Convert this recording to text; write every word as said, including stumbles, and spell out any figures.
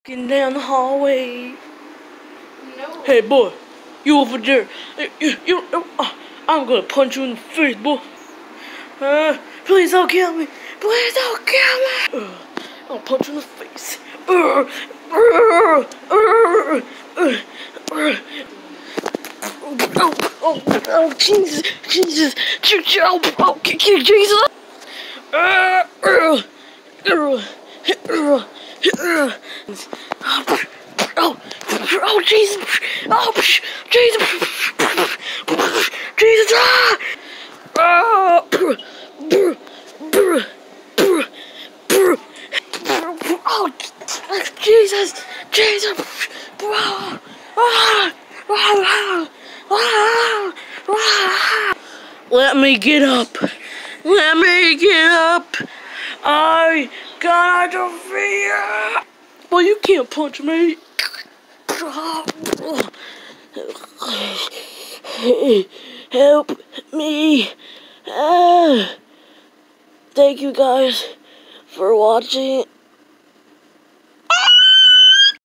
Getting down the hallway. No. Hey, boy, you over there? You, you, you uh, I'm gonna punch you in the face, boy. Uh, please don't kill me. Please don't kill me. Uh, I'll punch you in the face. Uh, uh, uh, uh, uh. Oh, oh, oh, Jesus, Jesus, Jesus, oh, oh, Jesus. Uh, uh, uh, uh, uh. Oh, oh, Jesus, oh, Jesus, Jesus, ah! Oh, brr, brr, brr, brr, brr. Oh, Jesus, Jesus, ah, ah, ah, ah, ah. Let me get up. Let me get up. I got a fear. Well, you can't punch me. Help me. Uh, thank you guys for watching.